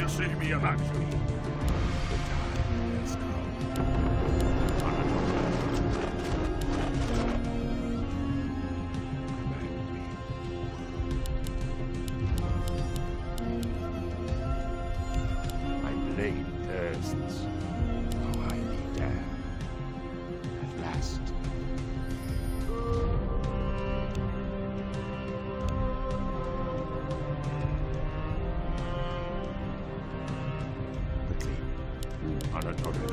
to see me evacuate. The time has come. My blade thirsts, though I be damned. At last. On a tornado.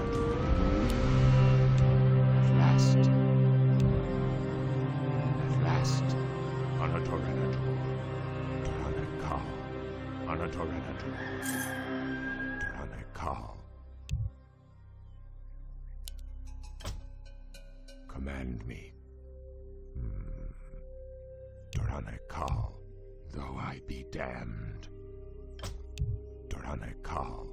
At last. At last. On a tornado. Toranakal. On a tornado. Toranakal. Command me. Toranakal, though I be damned. Toranakal.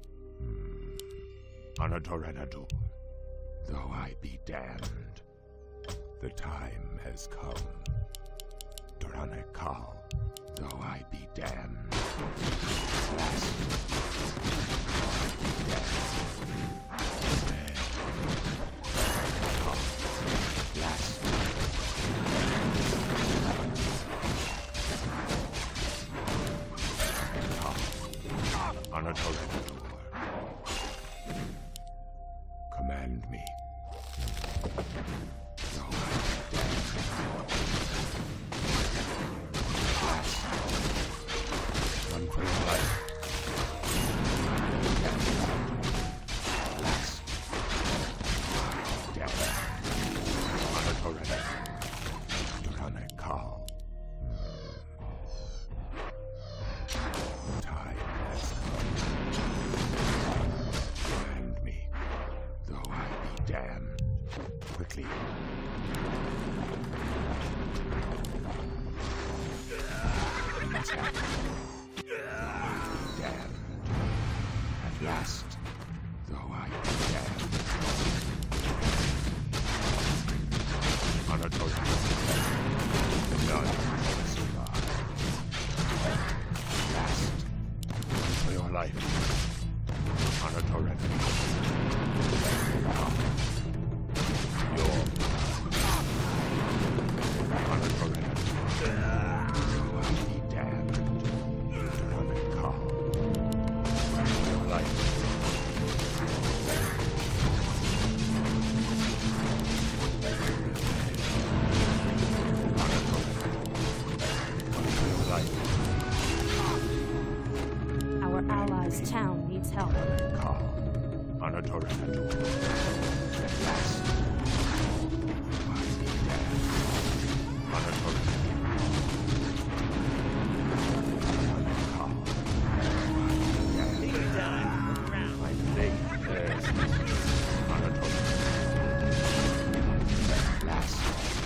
On a Toranadu, though I be damned, the time has come. Toranakal, though I be damned, last. On a Toranadu. Command me. Though I be damned. Last. One for your life. Last. Damned. On a Torana. Toranakal. Time has come. Command me. Though I be damned. Quickly. Attack. Damned. At last. Though I be damned. On a tornado. None will survive. Last. For your life. On a tornado. On a tornado. Though I be damned. Toranakal. For your life. On a tornado. For your life. Our allies' town needs help. On a tornado. At last. I be damned. On a tornado. My blade thirsts. On a tornado. At last.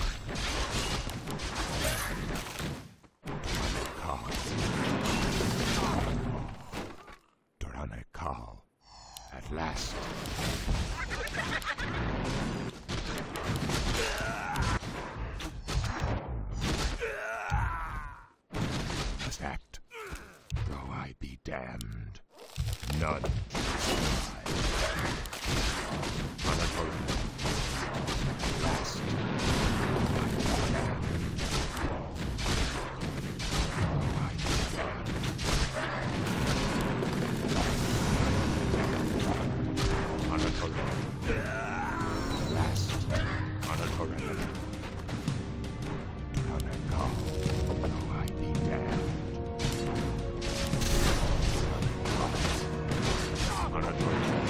Toranakal. At last. Attacked. Though I be damned. None shall survive. On a tornado. At last. I be damned. Though I be damned. On a tornado. Last. On a tornado. Toranakal. Though I be damned. On a tornado.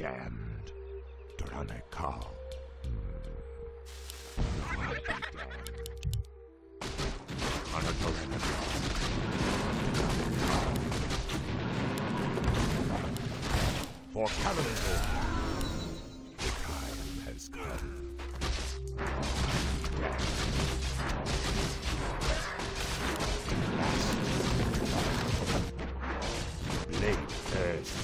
damned. Dranekal. Though I be damned. For Kalimdor, the time has come. Blade first.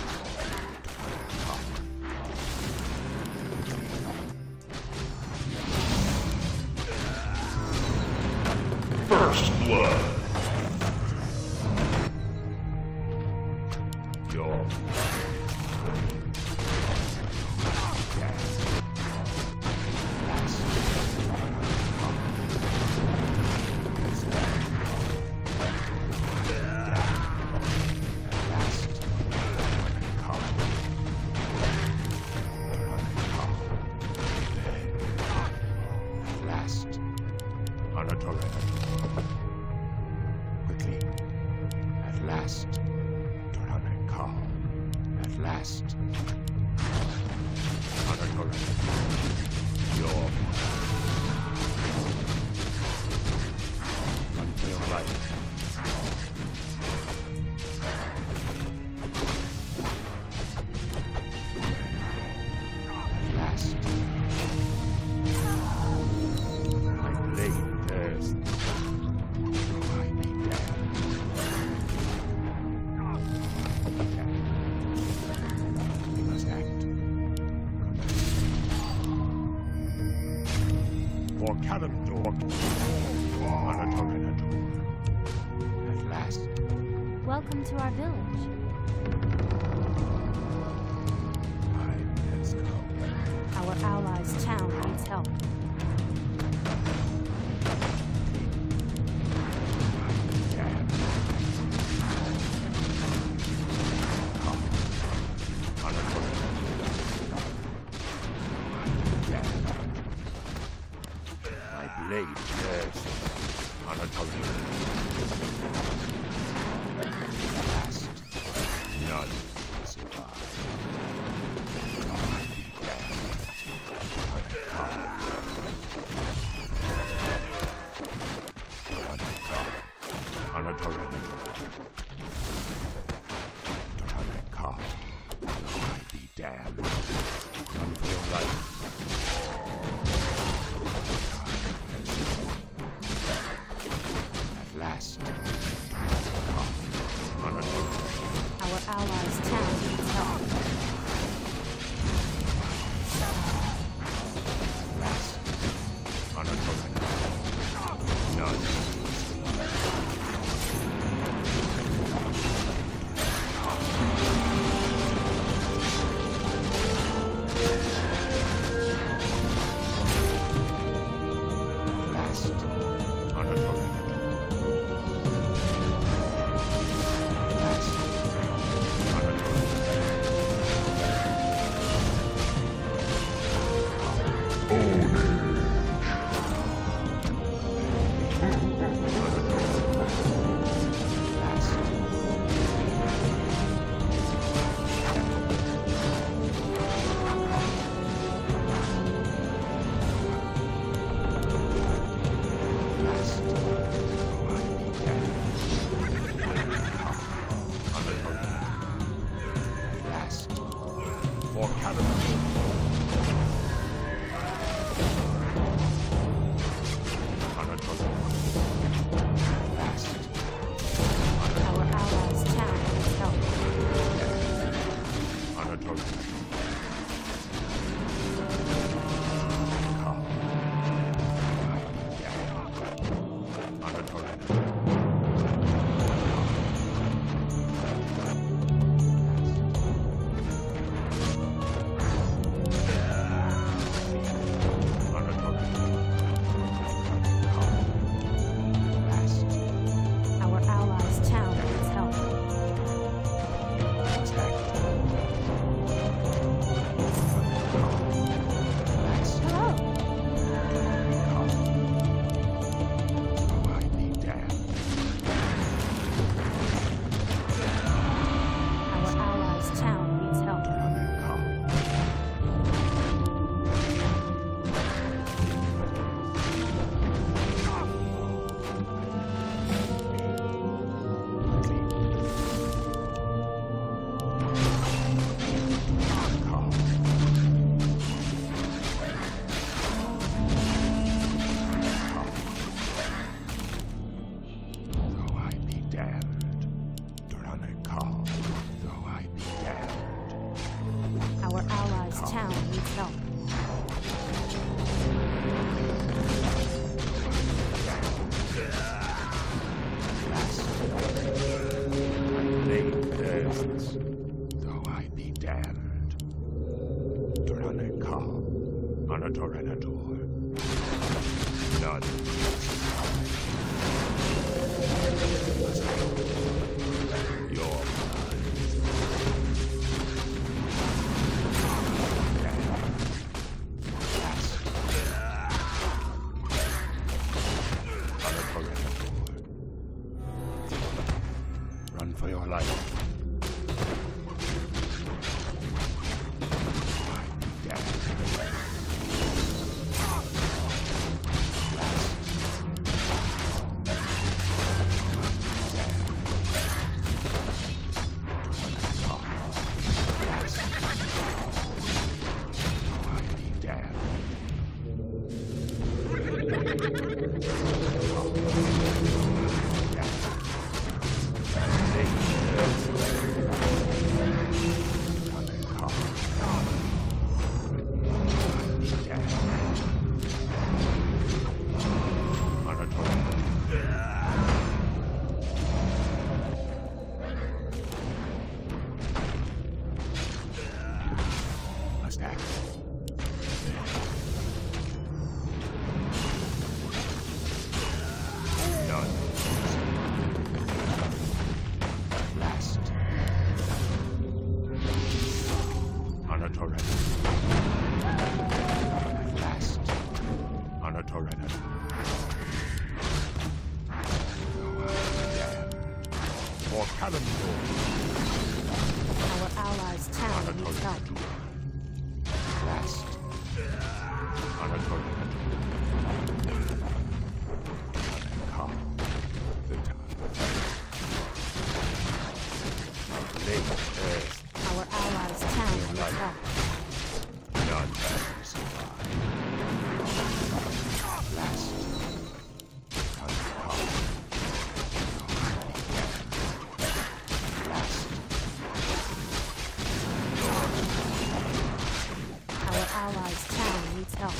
First blood. Your quickly. At last. Dranekal. At last. Your until life. At last. My blade thirsts. Though I be damned. We must act. For Kalimdor. At last. Welcome to our village. Time has come. Our allies' town needs help. My blade bursts. Last, none will survive. I be damned. Until life. At last. Our allies' town needs help. Last. None. For Kalimdor. Our allies' town needs help. Our allies' town needs help. allies' town needs help. Though I be damned. Doraneka, Anatorenator. None. Your run for your life. Our allies' town needs help. Last. Come. The time. Our allies' town needs help. None can survive. Last. Our allies' town needs help.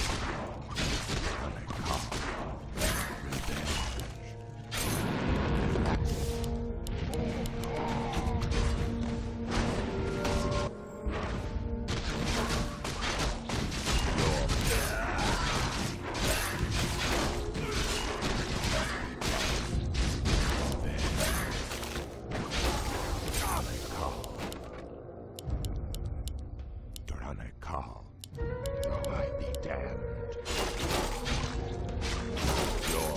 Though I be damned. Your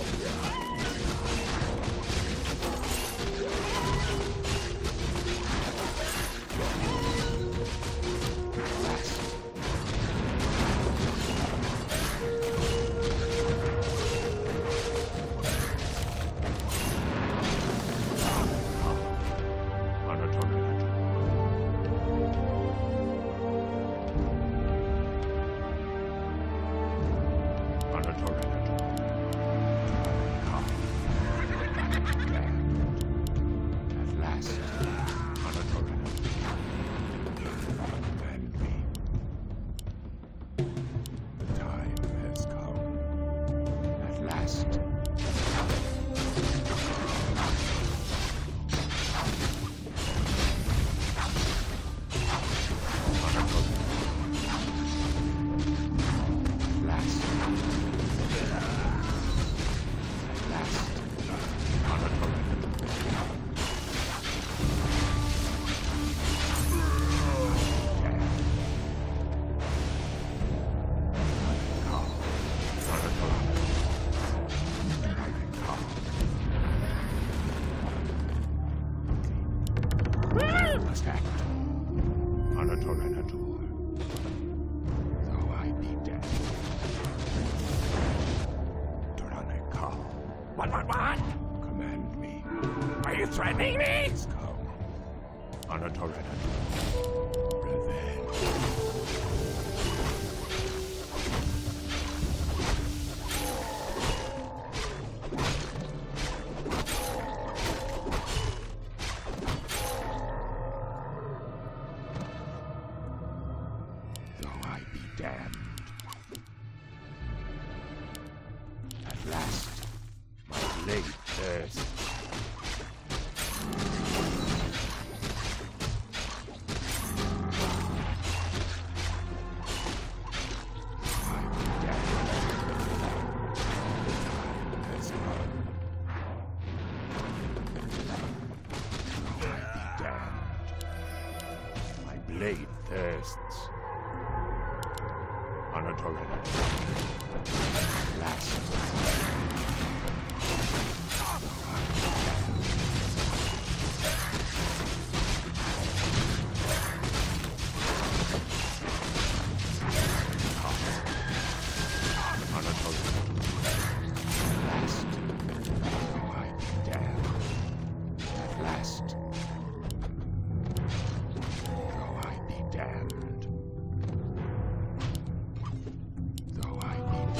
Though I be dead. What? Command me. Are you threatening me? Please come. Anatorenator. Revenge. Though damned. At last, my blade thirsts. Blade thirsts on a torrent. Last. On a torrent. Last. Though I be damned. At last. Damned. Though I be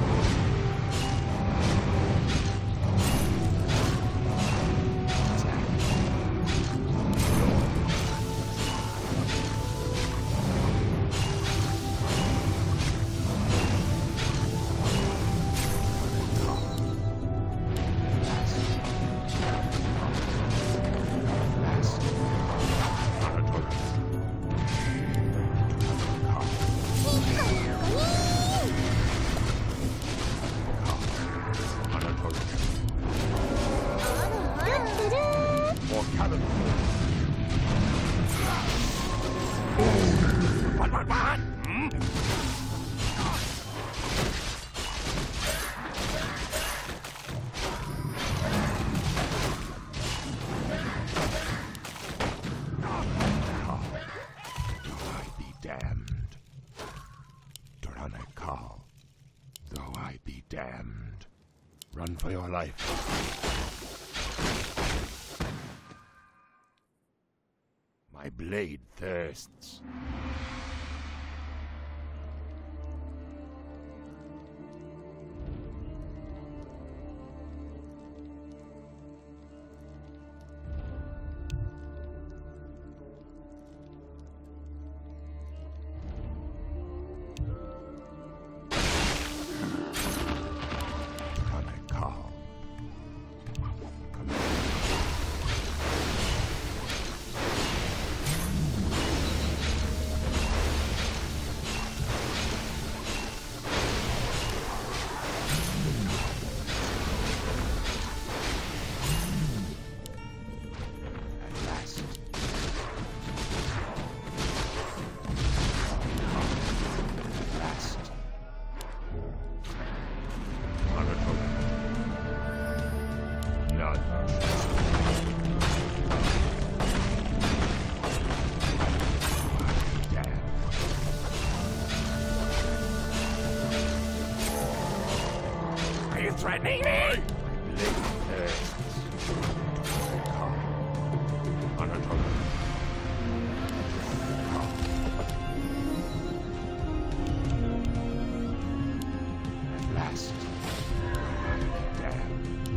damned. Durana Kal, though I be damned. Run for your life. My blade thirsts. Threatening me? At last, damned.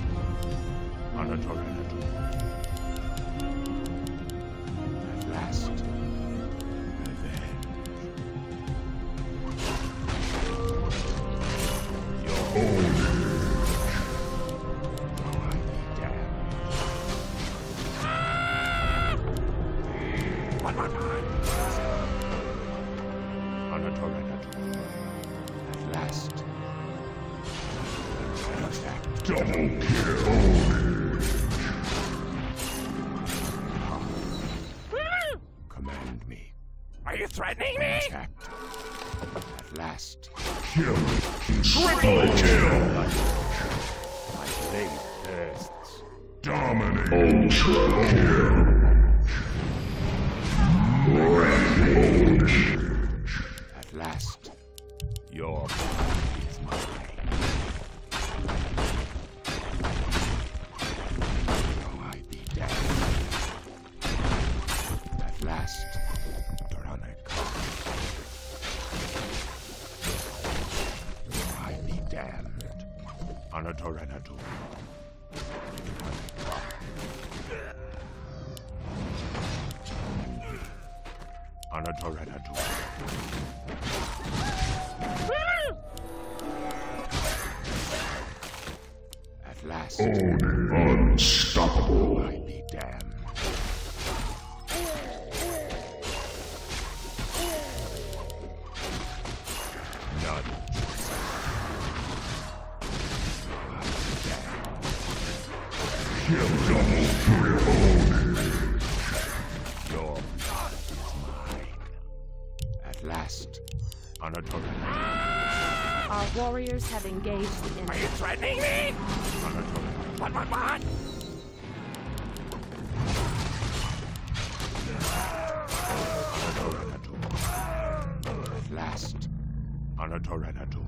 At last, revenge. Your own. At last. Double kill. Command me. Are you threatening me? Attacked. At last. Kill. Triple kill. My blade thirsts. Dominate. Ultra kill. Rampage. At last, your body is mine. Though I be damned. At last, Durana Kal. Though I be damned. Anatorenatu. Anatorenatu. At last, Unstoppable. I be damned. None. Kill double for your own head. Your blood is mine. At last, Anatolia. Our warriors have engaged the enemy. Threatening me? Anatolia. What? At last, Anatorenator.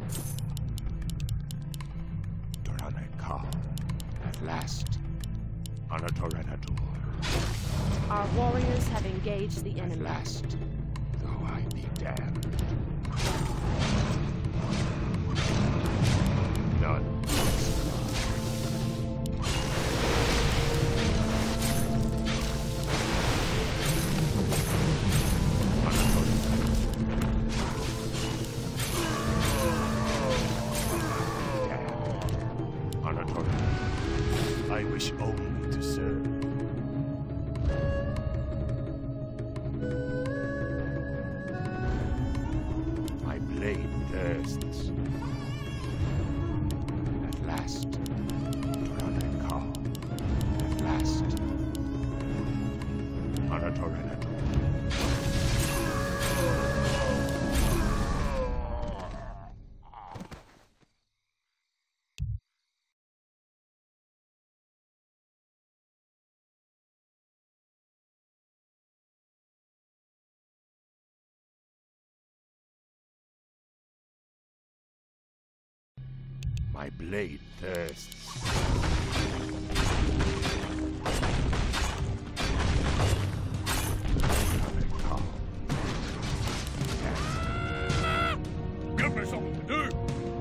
Doranekal. At last, Anatorenator. Our warriors have engaged the At enemy. last, though I be damned. None. I wish only to serve. My blade thirsts. At last, Doranekal. At last, Anatorenator. My blade thirsts. Give me something to do.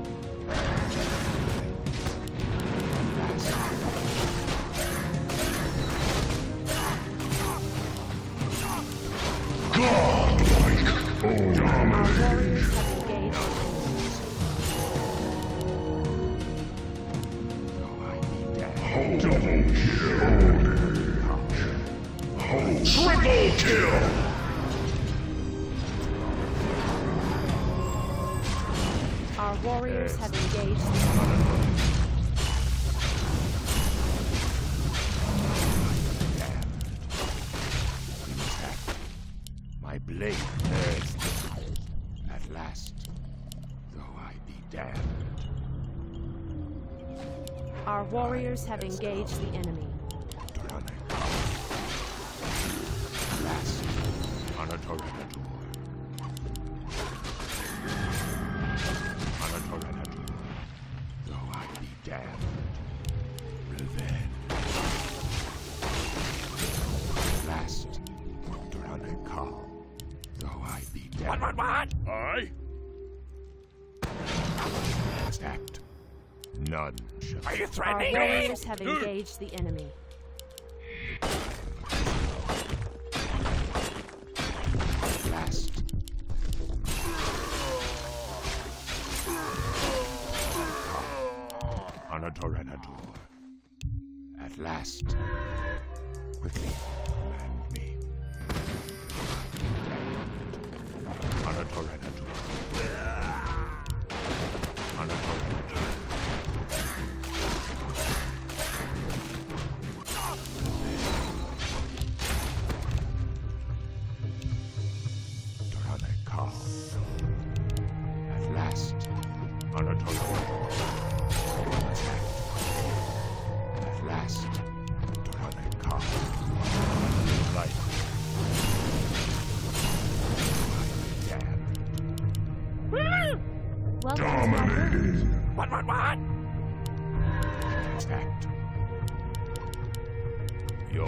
Godlike. Our warriors have engaged. Double kill. Triple kill. Our warriors have engaged the enemy. My blade thirsts. At last, though I be damned. Our warriors have engaged the enemy. Last, Anatorenator. Anatorenator. Though I be damned. Revenge. Last, Doranekal. Though I be damned. What? Aye. Act. None shall. Are you Our threatening warriors have engaged the enemy. Last. Anatorenator. At last. Quickly, command me. Anatorenator. Anatorenator. Doranekal. At last, Anatorenator. At last, Doranekal. Life. Welcome to our village. What? Attacked. Your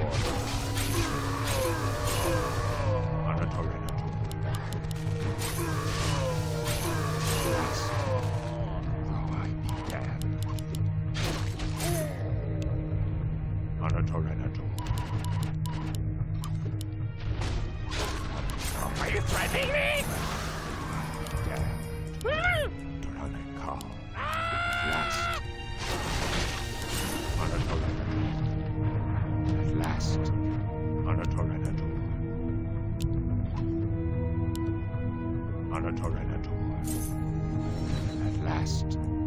Anatorenator. Last, though I be damned. Anatorenator. Are you threatening me? Damned. on a Tyranitar. At last,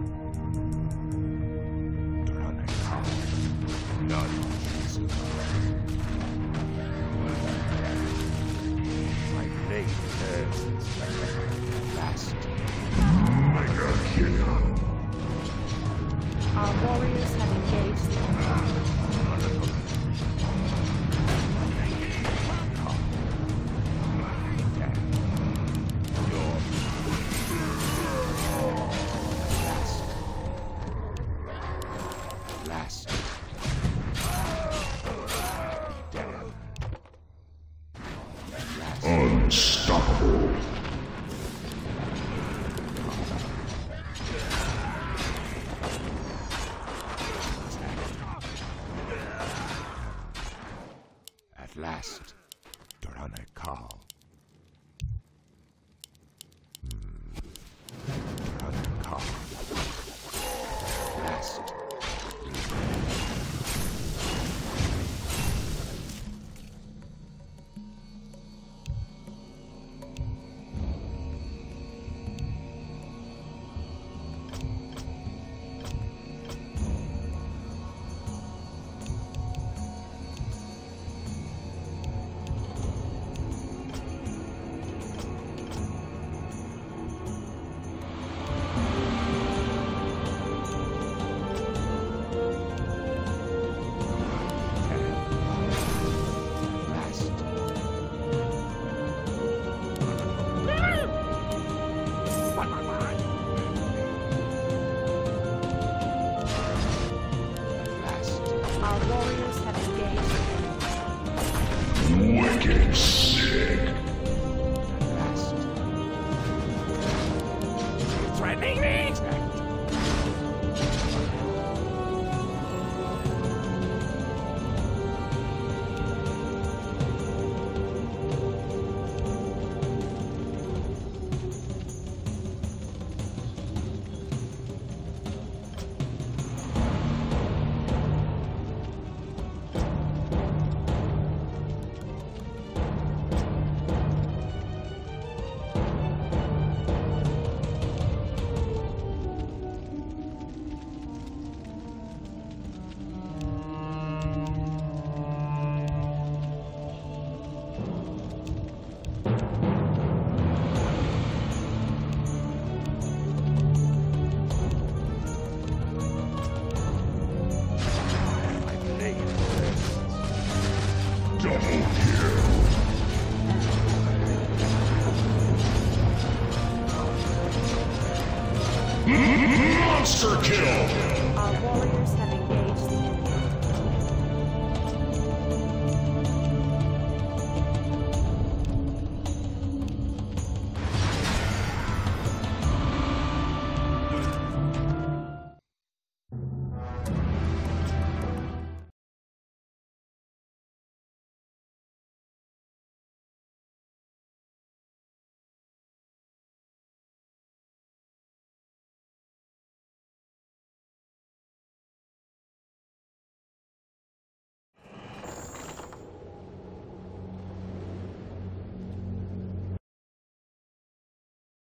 Tyranitar, none shall survive. My blade curves its weapon. At last, Mega kill. Our warriors have engaged the enemy. on a Tyranitar. Last. Be damned. Unstoppable. At last, Tyranitar. Tyranitar. Last. Our warriors have engaged the enemy. Wicked sick. Threatening me? Double kill. Monster kill. Our warriors have engaged